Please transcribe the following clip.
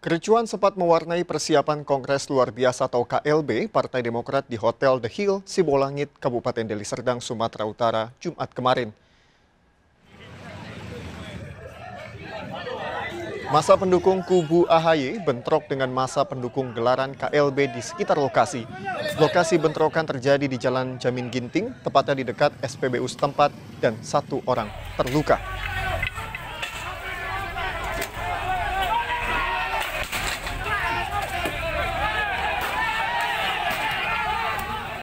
Kericuan sempat mewarnai persiapan Kongres Luar Biasa atau KLB Partai Demokrat di Hotel The Hill, Sibolangit, Kabupaten Deli Serdang, Sumatera Utara, Jumat kemarin. Masa pendukung kubu AHY bentrok dengan masa pendukung gelaran KLB di sekitar lokasi. Lokasi bentrokan terjadi di Jalan Jamin Ginting, tepatnya di dekat SPBU setempat, dan 1 orang terluka.